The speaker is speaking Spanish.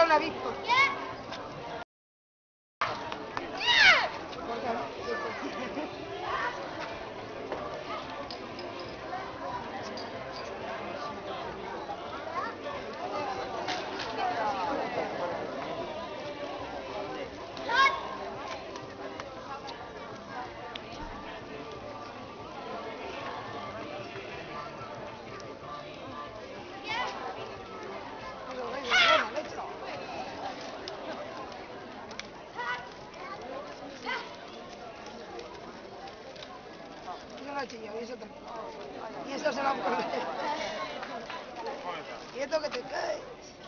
la visto. Y eso se va a poner. Y esto que te cae.